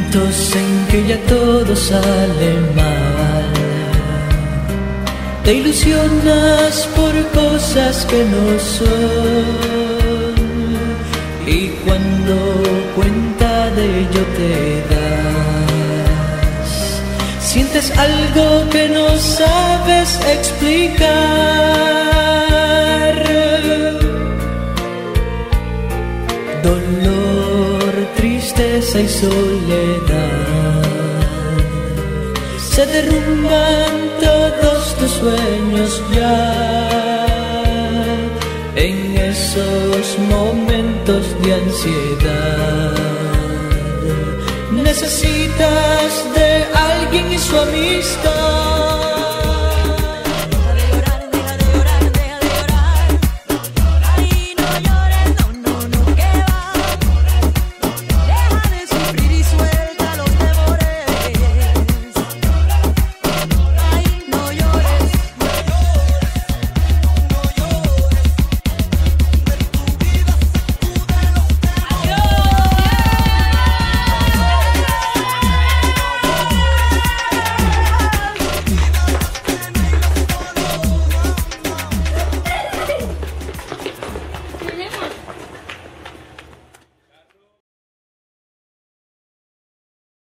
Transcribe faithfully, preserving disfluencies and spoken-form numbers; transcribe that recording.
En que ya todo sale mal, te ilusionas por cosas que no son, y cuando cuenta de ello te das, sientes algo que no sabes explicar. Dolor, tristeza y soledad, se derrumban todos tus sueños ya en esos momentos de ansiedad. Necesitas de alguien y su amistad,